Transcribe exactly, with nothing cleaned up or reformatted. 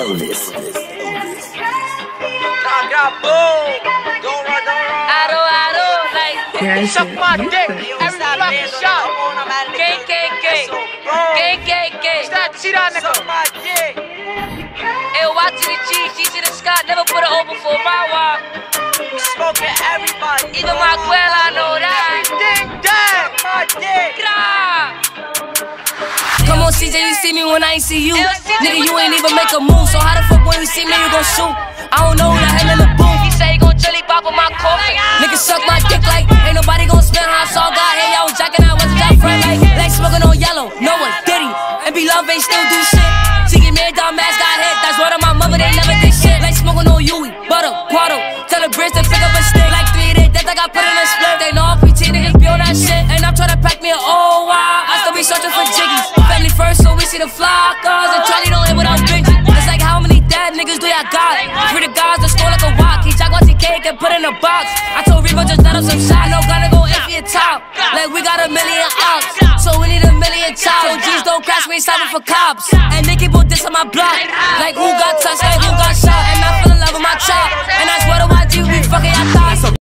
Elvis. I don't, I don't like Suck my dick. Every fucking shot. K K K. K K K. Stop cheating, nigga. Hey, watch the cheese. She to the sky. Never put it over for my wife. Smoking everybody. Even my girl, I know that. Ding dang. My dick. Come on, C J, you see me when I ain't see you. Nigga, you ain't even make a move. So how the fuck when you see me, you gon' shoot? I don't know who the hell in the booth. He say he gon' jelly pop on my coffin. Niggas suck my dick like ain't nobody gon' spend how I saw God. Hey, y'all jacking out what's that friend like? Like smoking on yellow, no one did he. And be love ain't still do shit. She get me a dumb ass got hit. That's word of my mother, they never did shit. Like smoking on Yui, butter, Quado. Tell the bridge to pick up a stick. Like three days death, I got put in a split. They know all P T niggas be on that shit. And I'm trying to pack me an old while. I still be searching for jiggies. Family first, so we see the fly cars. And Charlie don't hit without Benji. It's like how many dead niggas do y'all got? Free the guys that score like a walk. He Jaguar T K get put in a box. I told Rebo just let up some shot. No gonna go if you top. Like we got a million ops, so we need a million chops. So G's don't crash, we ain't stopping for cops. And they keep on this on my block. Like who got touched, like who got shot. And I fell in love with my chop. And I swear to Y G, we fucking y'all thoughts.